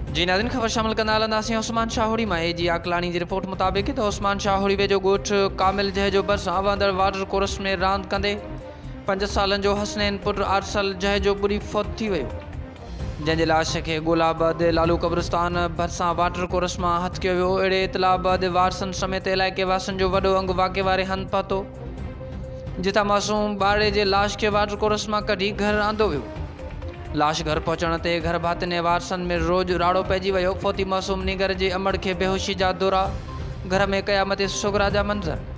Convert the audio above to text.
जी नाज़रीन, ख़बर शामिल कंदा हलंदासीं उस्मान शाहोड़ी मां। जी आकलाणी जी रिपोर्ट मुताबिक़ त उस्मान शाहोड़ी वेझो ॻोठ कामिल जह जो भरिसां वहंदड़ वाटर कोर्स में रांदि कंदे 5 सालनि जो हसनैन पुट आरसल जह जो ॿुड़ी फौत थी वियो, जंहिंजे लाश खे ॻोल्हा लालू कब्रिस्तान भरिसां वाटर कोर्स मां हथ कयो वियो। अहिड़े इतलाह बैदि वारसनि समेत इलाइक़े वासियुनि जो वॾो अंग वाक़े वारे हंधि पहुतो, जितां मासूम ॿार जे लाश खे वाटर कोर्स मां कढी घर आंदो वियो। लाश घर पहुचण ते घर भातियुनि ऐं वारसनि में रोज़ राड़ो पइजी वियो। फौती मासूम निगर जे अमड़ खे बेहोशी जा दौरा, घर में क़यामत सुगरा जा मंज़र।